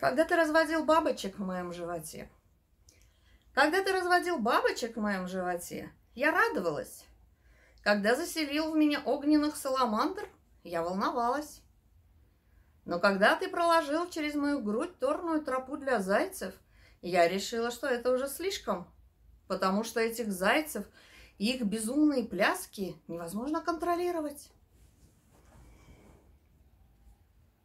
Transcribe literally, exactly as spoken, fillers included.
Когда ты разводил бабочек в моем животе? Когда ты разводил бабочек в моем животе, я радовалась. Когда заселил в меня огненных саламандр, я волновалась. Но когда ты проложил через мою грудь торную тропу для зайцев, я решила, что это уже слишком, потому что этих зайцев и их безумные пляски невозможно контролировать.